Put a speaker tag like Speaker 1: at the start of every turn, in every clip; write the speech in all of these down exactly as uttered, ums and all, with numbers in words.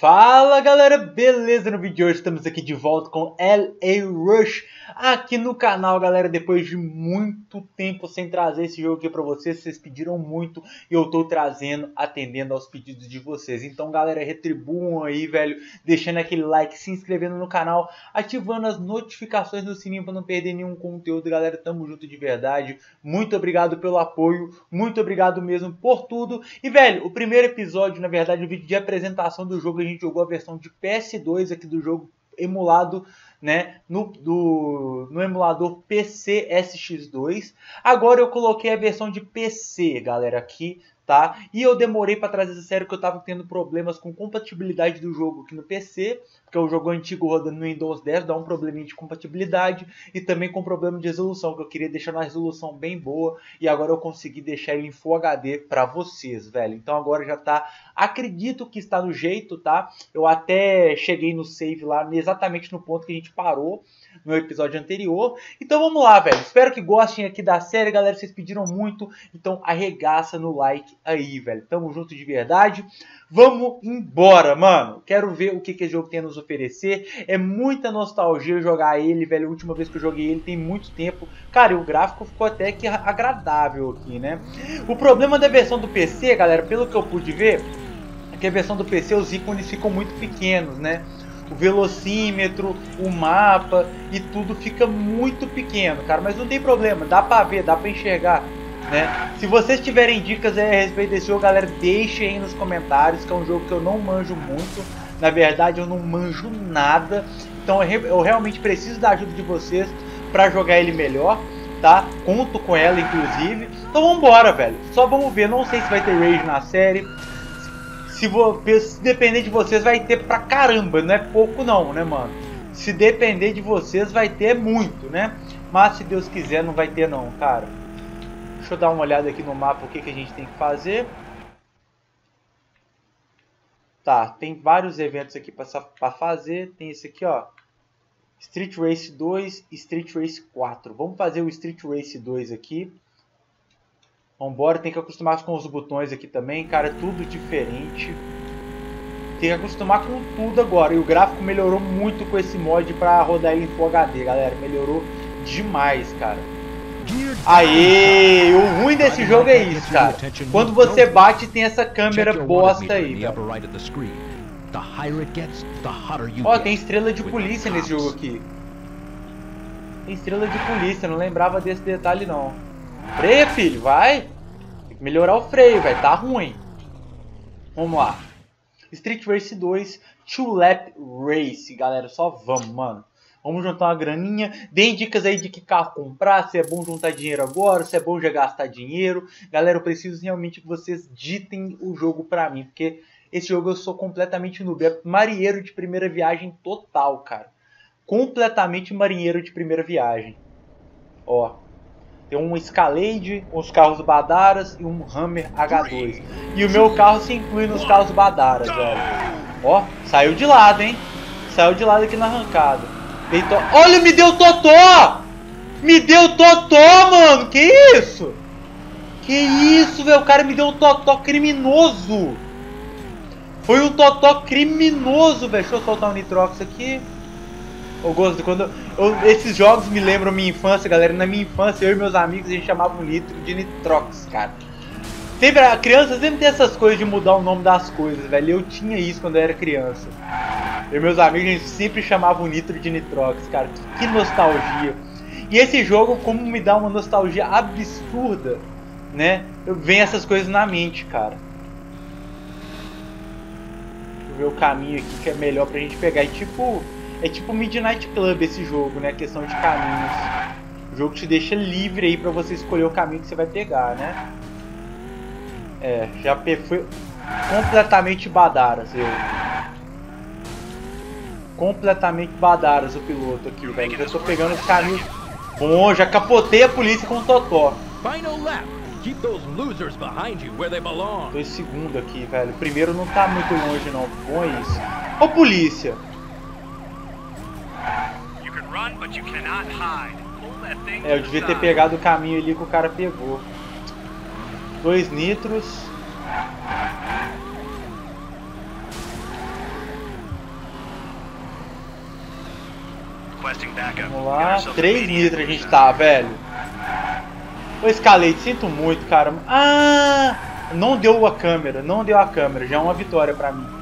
Speaker 1: Fala galera, beleza? No vídeo de hoje estamos aqui de volta com L A Rush aqui no canal, galera. Depois de muito tempo sem trazer esse jogo aqui pra vocês, vocês pediram muito e eu tô trazendo, atendendo aos pedidos de vocês. Então galera, retribuam aí, velho, deixando aquele like, se inscrevendo no canal, ativando as notificações no sininho pra não perder nenhum conteúdo. Galera, tamo junto de verdade, muito obrigado pelo apoio, muito obrigado mesmo por tudo. E velho, o primeiro episódio, na verdade, o vídeo de apresentação do jogo, a gente jogou a versão de P S dois aqui do jogo, emulado, né, no, do, no emulador P C S X dois. Agora eu coloquei a versão de P C, galera, aqui, tá? E eu demorei para trazer essa série porque eu tava tendo problemas com compatibilidade do jogo aqui no P C, porque é um jogo antigo rodando no Windows dez, dá um probleminha de compatibilidade e também com problema de resolução, que eu queria deixar uma resolução bem boa e agora eu consegui deixar ele em Full H D para vocês, velho. Então agora já tá, acredito que está no jeito, tá? Eu até cheguei no save lá, exatamente no ponto que a gente parou no episódio anterior. Então vamos lá, velho. Espero que gostem aqui da série, galera. Vocês pediram muito, então arregaça no like aí, velho. Tamo junto de verdade. Vamos embora, mano. Quero ver o que, que esse jogo tem a nos oferecer. É muita nostalgia jogar ele, velho. A última vez que eu joguei ele tem muito tempo. Cara, e o gráfico ficou até que agradável aqui, né? O problema da versão do P C, galera, pelo que eu pude ver, é que a versão do P C, os ícones ficam muito pequenos, né? O velocímetro, o mapa e tudo fica muito pequeno, cara. Mas não tem problema, dá pra ver, dá pra enxergar, né? Se vocês tiverem dicas a respeito desse jogo, galera, deixem aí nos comentários, que é um jogo que eu não manjo muito. Na verdade, eu não manjo nada. Então eu realmente preciso da ajuda de vocês pra jogar ele melhor, tá? Conto com ela, inclusive. Então vambora, velho. Só vamos ver, não sei se vai ter Rage na série. Se, vou, se depender de vocês, vai ter pra caramba, não é pouco não, né, mano? Se depender de vocês, vai ter muito, né? Mas se Deus quiser, não vai ter não, cara. Deixa eu dar uma olhada aqui no mapa, o que, que a gente tem que fazer. Tá, tem vários eventos aqui pra, pra fazer. Tem esse aqui, ó. Street Race dois e Street Race quatro. Vamos fazer o Street Race dois aqui. Vambora, tem que acostumar com os botões aqui também, cara, é tudo diferente. Tem que acostumar com tudo agora. E o gráfico melhorou muito com esse mod pra rodar ele em Full H D, galera. Melhorou demais, cara. Aê! O ruim desse jogo é isso, cara. Quando você bate, tem essa câmera bosta aí, ó, tem estrela de polícia nesse jogo aqui. Tem estrela de polícia, não lembrava desse detalhe não. Freia, filho, vai. Tem que melhorar o freio, velho, tá ruim. Vamos lá. Street Race dois, Two Lap Race, galera, só vamos, mano. Vamos juntar uma graninha. Deem dicas aí de que carro comprar, se é bom juntar dinheiro agora, se é bom já gastar dinheiro. Galera, eu preciso realmente que vocês ditem o jogo pra mim, porque esse jogo eu sou completamente noob. É marinheiro de primeira viagem total, cara. Completamente marinheiro de primeira viagem. Ó. Tem um Escalade, uns carros Badaras e um Hammer H dois. E o meu carro se inclui nos carros Badaras, velho. Ó, saiu de lado, hein? Saiu de lado aqui na arrancada. Deitou... Olha, me deu totó! Me deu totó, mano! Que isso? Que isso, velho? O cara me deu um totó criminoso. Foi um totó criminoso, velho. Deixa eu soltar o Nitrox aqui. Eu gosto quando eu, esses jogos me lembram minha infância, galera. Na minha infância, eu e meus amigos, a gente chamava o nitro de Nitrox, cara. Sempre, a criança sempre tem essas coisas de mudar o nome das coisas, velho. Eu tinha isso quando eu era criança. Eu e meus amigos, a gente sempre chamava o nitro de Nitrox, cara. Que, que nostalgia. E esse jogo, como me dá uma nostalgia absurda, né? Eu venho essas coisas na mente, cara. Deixa eu ver o caminho aqui que é melhor pra gente pegar. E tipo... É tipo Midnight Club esse jogo, né? Questão de caminhos. O jogo te deixa livre aí pra você escolher o caminho que você vai pegar, né? É, já foi completamente badaras, eu. Completamente badaras o piloto aqui, velho. Já tô pegando os caminhos. Bom, já capotei a polícia com o totó. Dois segundos aqui, velho. O primeiro não tá muito longe, não. Bom é isso. Ô, polícia! É, eu devia ter pegado o caminho ali que o cara pegou. Dois nitros. Vamos lá. três nitro a gente tá, velho. Ô, Escalade, sinto muito, cara. Ah! Não deu a câmera, não deu a câmera. Já é uma vitória pra mim.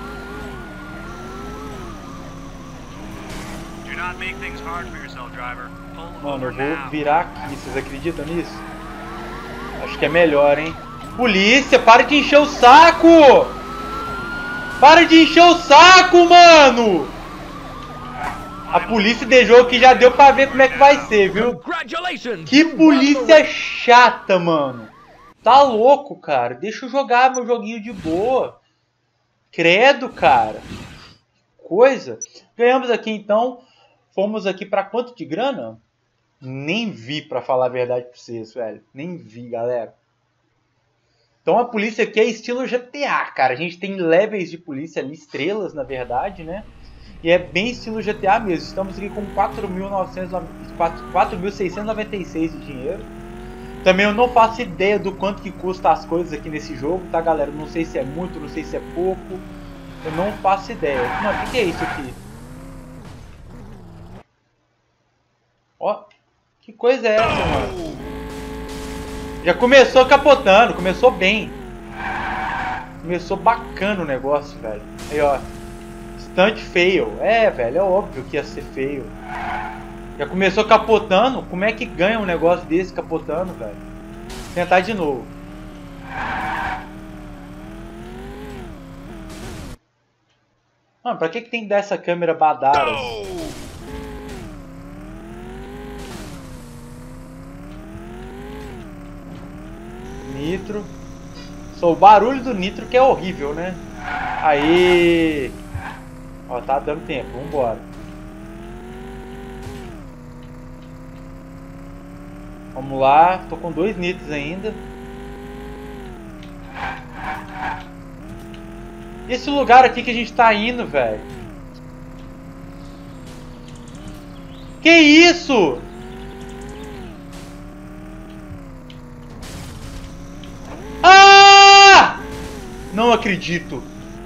Speaker 1: Mano, eu vou virar aqui. Vocês acreditam nisso? Acho que é melhor, hein? Polícia, para de encher o saco! Para de encher o saco, mano! A polícia de jogo que já deu pra ver como é que vai ser, viu? Que polícia chata, mano. Tá louco, cara. Deixa eu jogar meu joguinho de boa. Credo, cara. Coisa. Ganhamos aqui, então. Fomos aqui pra quanto de grana? Nem vi, pra falar a verdade pra vocês, velho. Nem vi, galera. Então a polícia aqui é estilo G T A, cara. A gente tem levels de polícia ali, estrelas, na verdade, né? E é bem estilo G T A mesmo. Estamos aqui com quatro mil seiscentos e noventa e seis de dinheiro. Também eu não faço ideia do quanto que custa as coisas aqui nesse jogo, tá, galera? Não sei se é muito, não sei se é pouco. Eu não faço ideia. Mano, o que, que é isso aqui? Ó, que coisa é essa, mano? Já começou capotando, começou bem. Começou bacana o negócio, velho. Aí, ó. Stunt fail. É, velho, é óbvio que ia ser fail. Já começou capotando. Como é que ganha um negócio desse capotando, velho? Vou tentar de novo. Mano, pra que que tem que dar essa câmera badara? Nitro. Só o barulho do nitro que é horrível, né? Aí. Ó, tá dando tempo. Vambora. Vamos lá. Tô com dois nitros ainda. E esse lugar aqui que a gente tá indo, velho? Que isso? Ah! Não acredito.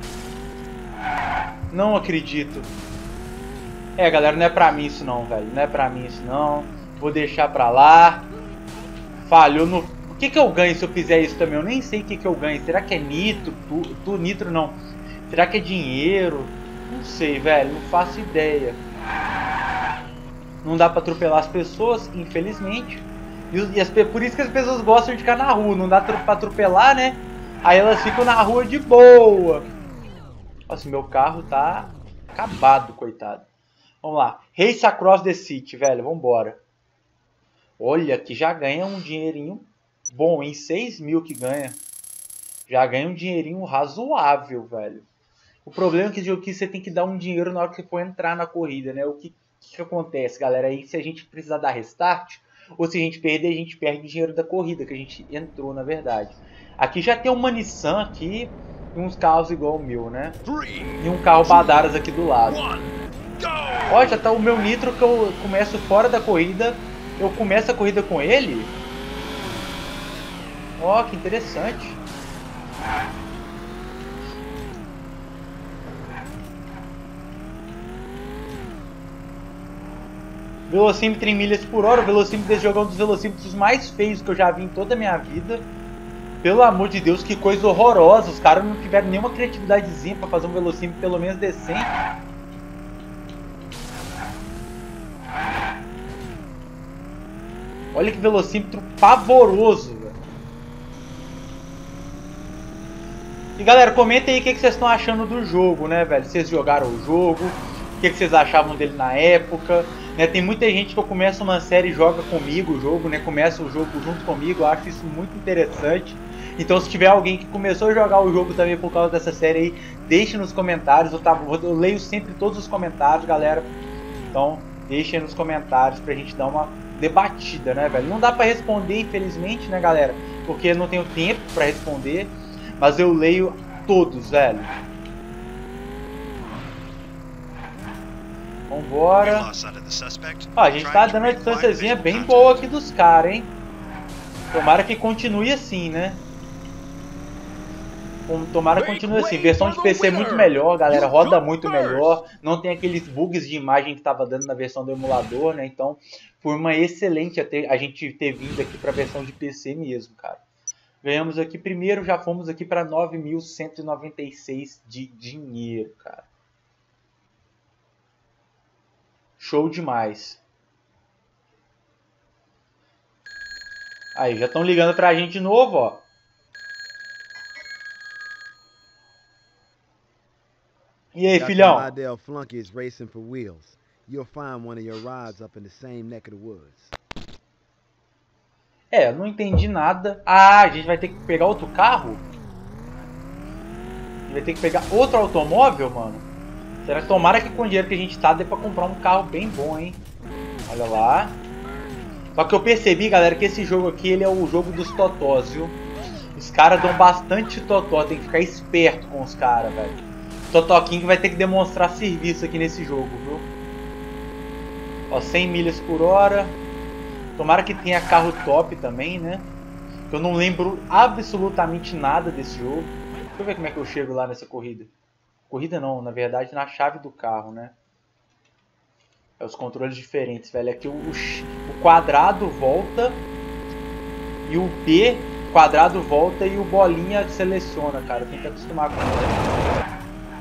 Speaker 1: Não acredito. É, galera, não é pra mim isso não, velho. Não é pra mim isso não. Vou deixar pra lá. Falhou no... O que que eu ganho se eu fizer isso também? Eu nem sei o que que eu ganho. Será que é nitro? Tu, tu nitro não. Será que é dinheiro? Não sei, velho. Não faço ideia. Não dá pra atropelar as pessoas, infelizmente. E, e as, por isso que as pessoas gostam de ficar na rua. Não dá pra atropelar, né? Aí elas ficam na rua de boa. Nossa, meu carro tá acabado, coitado. Vamos lá. Race Across the City, velho. Vambora. Olha, que já ganha um dinheirinho bom, em seis mil que ganha. Já ganha um dinheirinho razoável, velho. O problema é que aqui você tem que dar um dinheiro na hora que você for entrar na corrida, né? O que, que, que acontece, galera? Aí se a gente precisar dar restart, ou se a gente perder, a gente perde o dinheiro da corrida, que a gente entrou, na verdade. Aqui já tem uma Nissan aqui, e uns carros igual o meu, né? E um carro Badaras aqui do lado. Ó, já tá o meu nitro que eu começo fora da corrida. Eu começo a corrida com ele. Ó, que interessante. Velocímetro em milhas por hora. O velocímetro desse jogo é um dos velocímetros mais feios que eu já vi em toda a minha vida. Pelo amor de Deus, que coisa horrorosa. Os caras não tiveram nenhuma criatividadezinha pra fazer um velocímetro pelo menos decente. Olha que velocímetro pavoroso, velho. E galera, comentem aí o que vocês estão achando do jogo, né, velho? Vocês jogaram o jogo, o que vocês achavam dele na época, né? Tem muita gente que eu começo uma série e joga comigo o jogo, né? Começa o jogo junto comigo, eu acho isso muito interessante. Então se tiver alguém que começou a jogar o jogo também por causa dessa série aí, deixe nos comentários, eu, tá, eu leio sempre todos os comentários, galera. Então deixem nos comentários pra gente dar uma debatida, né, velho? Não dá pra responder, infelizmente, né, galera? Porque eu não tenho tempo pra responder, mas eu leio todos, velho. Vambora. Ó, a gente tá dando uma distânciazinha bem boa aqui dos caras, hein? Tomara que continue assim, né? Tomara que continue assim. Versão de P C é muito melhor, galera. Roda muito melhor. Não tem aqueles bugs de imagem que tava dando na versão do emulador, né? Então, foi uma excelente a, ter, a gente ter vindo aqui pra versão de P C mesmo, cara. Ganhamos aqui primeiro, já fomos aqui pra nove mil cento e noventa e seis de dinheiro, cara. Show demais. Aí, já estão ligando pra gente de novo, ó. E aí, filhão?
Speaker 2: Lydell Flunkies racing for wheels. You'll find one of your rides up in the same neck of the woods.
Speaker 1: É, não entendi nada. Ah, a gente vai ter que pegar outro carro? A gente vai ter que pegar outro automóvel, mano? Será que tomara que com o dinheiro que a gente tá dê pra comprar um carro bem bom, hein? Olha lá. Só que eu percebi, galera, que esse jogo aqui ele é o jogo dos totós, viu? Os caras dão bastante totó, tem que ficar esperto com os caras, velho. Totó King vai ter que demonstrar serviço aqui nesse jogo, viu? Ó, cem milhas por hora. Tomara que tenha carro top também, né? Eu não lembro absolutamente nada desse jogo. Deixa eu ver como é que eu chego lá nessa corrida. Corrida não, na verdade na chave do carro, né? É os controles diferentes, velho. Aqui o, o quadrado volta e o B, quadrado volta e o bolinha seleciona, cara. Tem que acostumar com isso.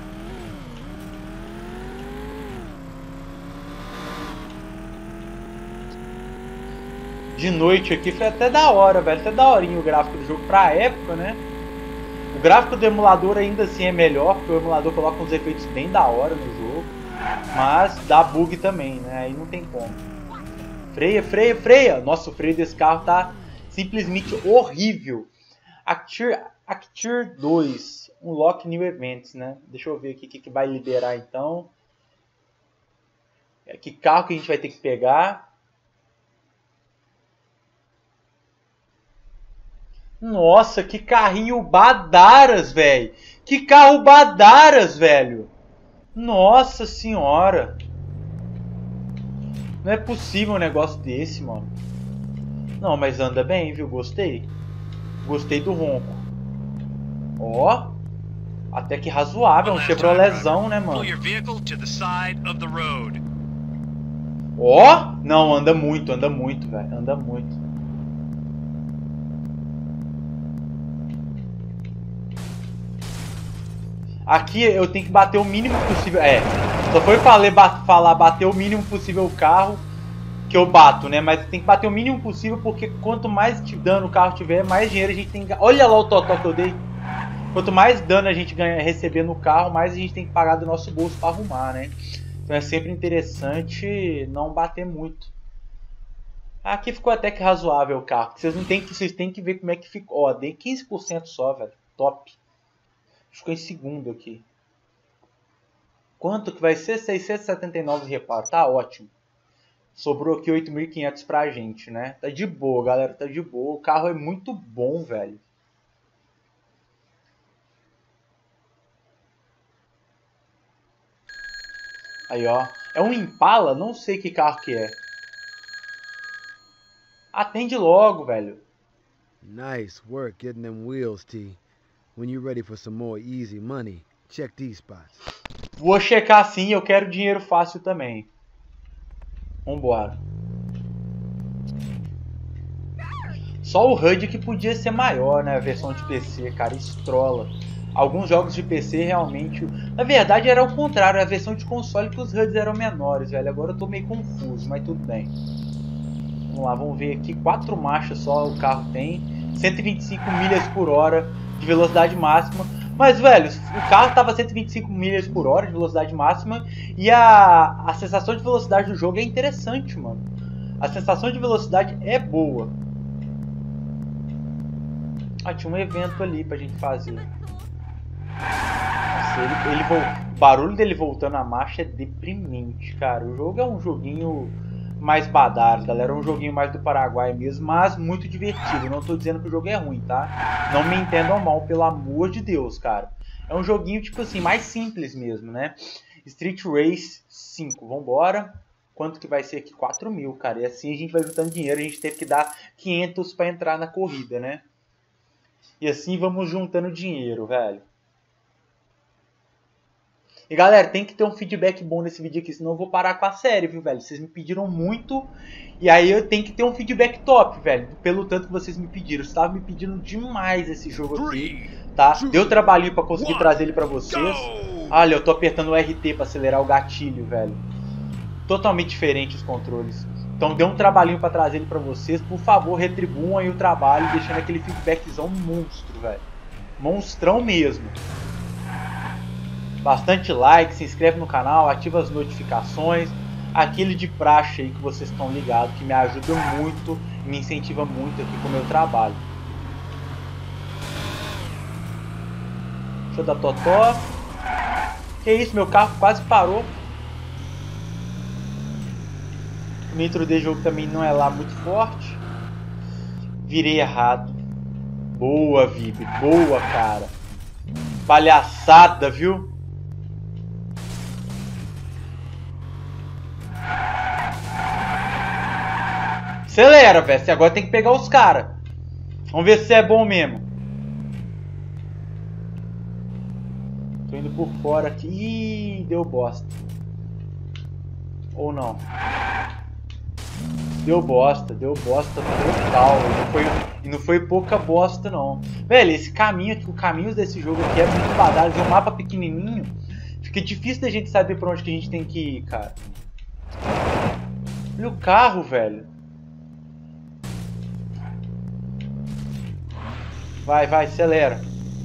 Speaker 1: De noite aqui foi até da hora, velho. Até daorinha o gráfico do jogo pra época, né? O gráfico do emulador ainda assim é melhor, porque o emulador coloca uns efeitos bem da hora no jogo. Mas dá bug também, né? Aí não tem como. Freia, freia, freia! Nossa, o freio desse carro tá simplesmente horrível. Acture, Acture dois. Unlock New Events, né? Deixa eu ver aqui o que, que vai liberar então. Que carro que a gente vai ter que pegar. Nossa, que carrinho badaras, velho. Que carro badaras, velho. Nossa senhora. Não é possível um negócio desse, mano. Não, mas anda bem, viu? Gostei. Gostei do ronco. Ó. Até que razoável. Um Chevroletzão, né, mano? Ó. Não, anda muito, anda muito, velho. Anda muito. Aqui eu tenho que bater o mínimo possível. É, só foi falar, bat, falar bater o mínimo possível o carro que eu bato, né? Mas tem que bater o mínimo possível porque quanto mais dano o carro tiver, mais dinheiro a gente tem que... Olha lá o totó que eu dei. Quanto mais dano a gente ganha, receber no carro, mais a gente tem que pagar do nosso bolso para arrumar, né? Então é sempre interessante não bater muito. Aqui ficou até que razoável o carro. Vocês não tem que, vocês têm que ver como é que ficou. Ó, dei quinze por cento só, velho. Top. Ficou em segundo aqui. Quanto que vai ser? seiscentos e setenta e nove reparo. Tá ótimo. Sobrou aqui oito mil e quinhentos pra gente, né? Tá de boa, galera. Tá de boa. O carro é muito bom, velho. Aí, ó. É um Impala? Não sei que carro que é. Atende logo, velho.
Speaker 2: Nice work getting them wheels, T. When you're ready for some more easy money, check these spots.
Speaker 1: Vou checar sim, eu quero dinheiro fácil também. Vambora. Só o H U D que podia ser maior, né? A versão de P C, cara, estrola. Alguns jogos de P C realmente... Na verdade era o contrário, a versão de console que os H U Ds eram menores, velho. Agora eu tô meio confuso, mas tudo bem. Vamos lá, vamos ver aqui. Quatro marchas só o carro tem. cento e vinte e cinco milhas por hora de velocidade máxima. Mas, velho, o carro tava cento e vinte e cinco milhas por hora de velocidade máxima. E a, a sensação de velocidade do jogo é interessante, mano. A sensação de velocidade é boa. Ah, tinha um evento ali pra gente fazer. Nossa, ele, ele, o barulho dele voltando a marcha é deprimente, cara. O jogo é um joguinho mais badar, galera. É um joguinho mais do Paraguai mesmo, mas muito divertido. Não tô dizendo que o jogo é ruim, tá? Não me entendam mal, pelo amor de Deus, cara. É um joguinho, tipo assim, mais simples mesmo, né? Street Race cinco, vambora. Quanto que vai ser aqui? quatro mil, cara. E assim a gente vai juntando dinheiro. A gente teve que dar quinhentos pra entrar na corrida, né? E assim vamos juntando dinheiro, velho. E galera, tem que ter um feedback bom nesse vídeo aqui, senão eu vou parar com a série, viu, velho? Vocês me pediram muito, e aí eu tenho que ter um feedback top, velho, pelo tanto que vocês me pediram. Vocês estavam me pedindo demais esse jogo aqui, tá? Deu trabalhinho pra conseguir trazer ele pra vocês. Olha, eu tô apertando o R T pra acelerar o gatilho, velho. Totalmente diferente os controles. Então deu um trabalhinho pra trazer ele pra vocês. Por favor, retribuam aí o trabalho, deixando aquele feedbackzão monstro, velho. Monstrão mesmo. Bastante like, se inscreve no canal, ativa as notificações, aquele de praxe aí que vocês estão ligados, que me ajuda muito e me incentiva muito aqui com o meu trabalho. Deixa eu dar totó. Que isso, meu carro quase parou. O nitro de jogo também não é lá muito forte. Virei errado. Boa, Vib, boa, cara. Palhaçada, viu? Acelera, velho. Você agora tem que pegar os caras. Vamos ver se é bom mesmo. Tô indo por fora aqui. Ih, deu bosta. Ou não. Deu bosta. Deu bosta total. E não foi, e não foi pouca bosta, não. Velho, esse caminho aqui, o caminho desse jogo aqui é muito badalho. É um mapa pequenininho. Fica difícil da gente saber pra onde que a gente tem que ir, cara. Olha o carro, velho. Vai, vai, acelera.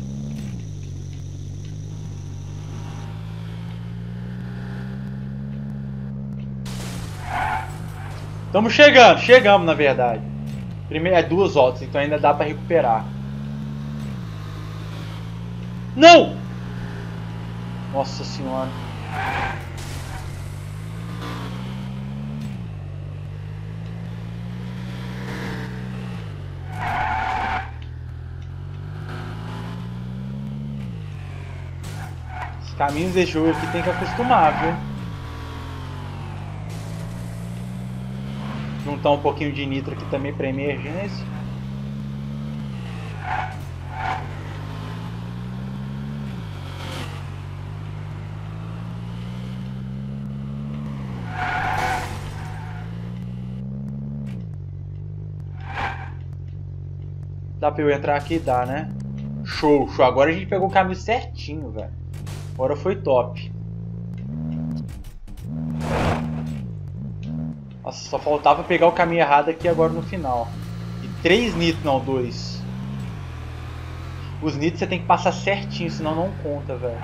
Speaker 1: Estamos chegando, chegamos na verdade. Primeiro é duas voltas, então ainda dá pra recuperar. Não! Nossa senhora. Caminhos desse jogo aqui tem que acostumar, viu? Juntar um pouquinho de nitro aqui também para emergência. Dá pra eu entrar aqui? Dá, né? Show, show. Agora a gente pegou o caminho certinho, velho. Agora foi top. Nossa, só faltava pegar o caminho errado aqui agora no final. E três nitros, não, dois. Os nitros você tem que passar certinho, senão não conta, velho.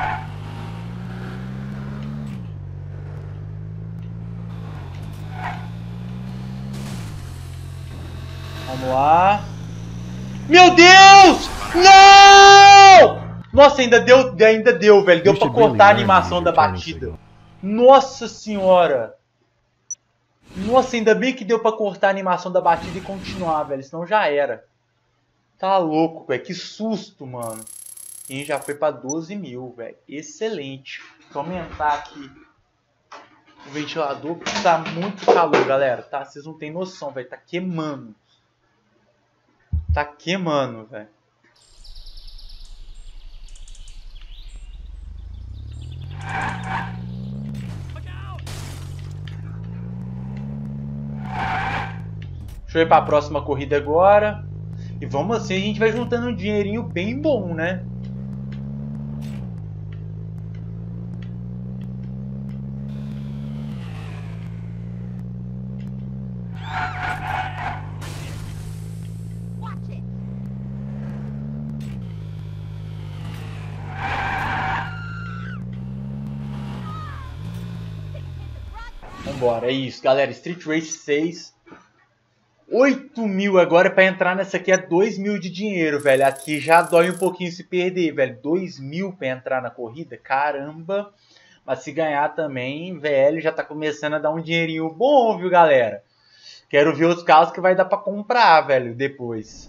Speaker 1: Vamos lá. Meu Deus! Não! Nossa, ainda deu, ainda deu, velho. Deu pra cortar a animação da batida. Nossa senhora. Nossa, ainda bem que deu pra cortar a animação da batida e continuar, velho. Senão já era. Tá louco, velho. Que susto, mano. E a gente já foi pra doze mil, velho. Excelente. Vou aumentar aqui o ventilador, porque tá muito calor, galera. Tá? Vocês não tem noção, velho. Tá queimando. Tá queimando, velho. Deixa eu ir para a próxima corrida agora. E vamos assim, a gente vai juntando um dinheirinho bem bom, né? Vambora, é isso, galera. Street Race seis. oito mil agora para entrar nessa aqui é dois mil de dinheiro, velho. Aqui já dói um pouquinho se perder, velho. dois mil para entrar na corrida, caramba. Mas se ganhar também, velho, já tá começando a dar um dinheirinho bom, viu, galera? Quero ver os carros que vai dar para comprar, velho, depois.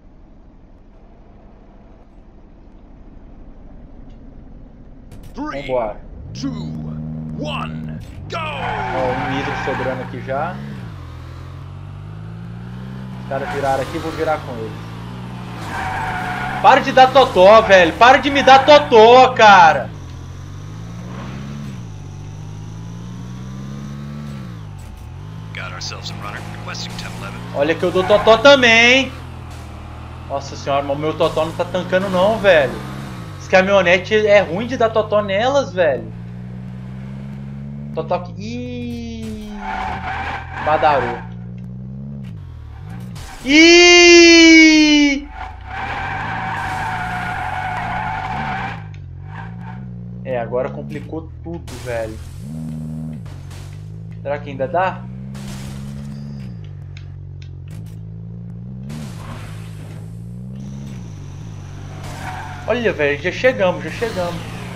Speaker 3: Three,
Speaker 1: Vambora.
Speaker 3: two, one, go!
Speaker 1: Ó, um nitro sobrando aqui já. Os caras viraram aqui, vou virar com eles. Para de dar totó, velho. Para de me dar totó, cara. Olha que eu dou totó também. Nossa senhora, mas o meu totó não tá tancando não, velho. Esse caminhonete é ruim de dar totó nelas, velho. Totó aqui. Ih, badarou. Ih! É, agora complicou tudo, velho. Será que ainda dá? Olha, velho, já chegamos, já chegamos.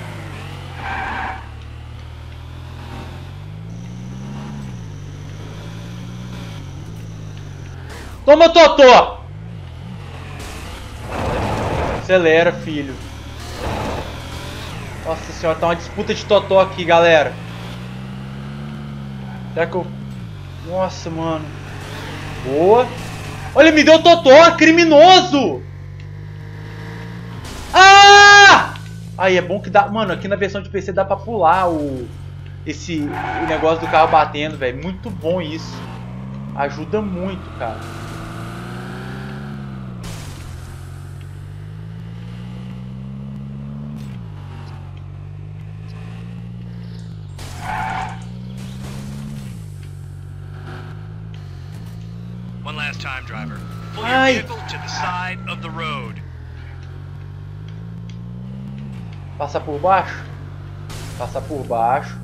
Speaker 1: Toma, Totó! Acelera, filho. Nossa senhora, tá uma disputa de Totó aqui, galera. Será que eu... Nossa, mano. Boa. Olha, me deu Totó, criminoso! Ah! Aí, é bom que dá... Mano, aqui na versão de P C dá pra pular o... Esse... O negócio do carro batendo, velho. Muito bom isso. Ajuda muito, cara.
Speaker 3: One last time, driver. Pull your vehicle to the side of the road.
Speaker 1: Passa por baixo. Passa por baixo.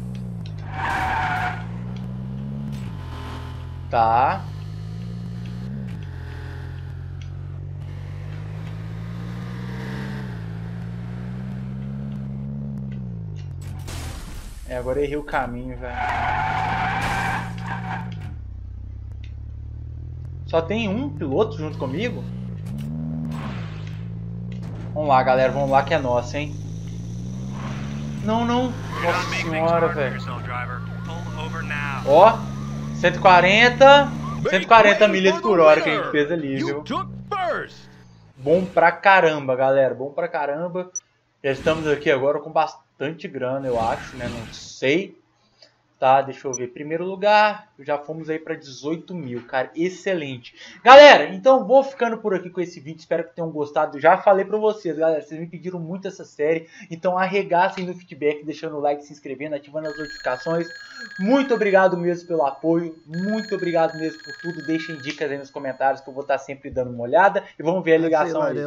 Speaker 1: Tá. É, agora eu errei o caminho, velho. Só tem um piloto junto comigo? Vamos lá, galera. Vamos lá que é nossa, hein? Não, não. Nossa senhora, velho. Ó. cento e quarenta. cento e quarenta milhas por hora que a gente fez ali, viu? Bom pra caramba, galera. Bom pra caramba. Já estamos aqui agora com bastante grana, eu acho, né? Não sei. Tá, deixa eu ver. Primeiro lugar, já fomos aí para dezoito mil, cara. Excelente. Galera, então vou ficando por aqui com esse vídeo. Espero que tenham gostado. Já falei para vocês, galera. Vocês me pediram muito essa série. Então arregassem no feedback, deixando o like, se inscrevendo, ativando as notificações. Muito obrigado mesmo pelo apoio. Muito obrigado mesmo por tudo. Deixem dicas aí nos comentários que eu vou estar sempre dando uma olhada. E vamos ver a ligação aí.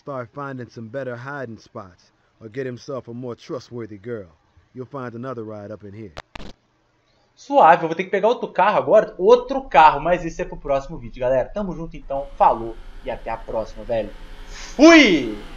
Speaker 2: Or get himself a more trustworthy girl. You'll find another ride up in here.
Speaker 1: Suave, eu vou ter que pegar outro carro agora, outro carro, mas isso é pro próximo vídeo, galera. Tamo junto então, falou e até a próxima, velho. Fui!